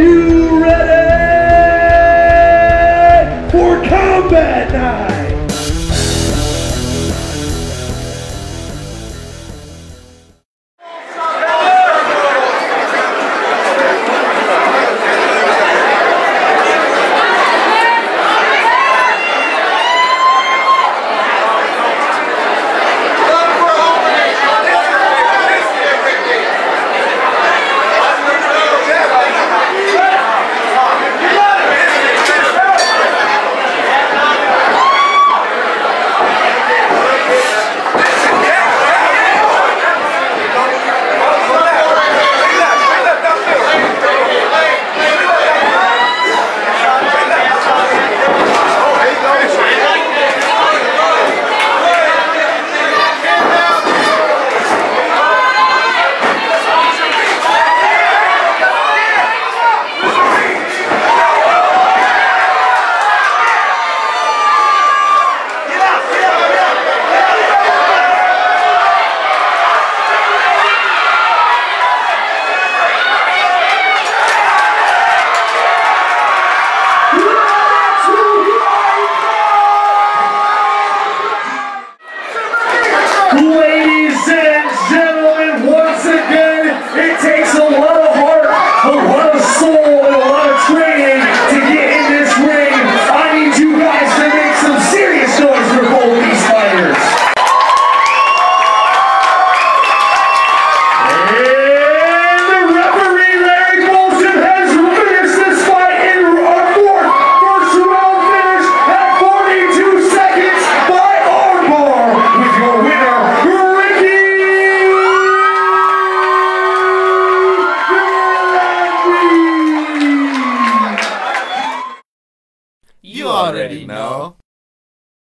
you ready for combat night? Ladies and gentlemen, once again, it takes a lot of heart, a lot of soul, and a lot of training to get in this ring. I need you guys to make some serious noise for both these fighters. And the referee, Larry Bolton, has finished this fight in our fourth first round finish at 42 seconds by armbar with your winner, You already know.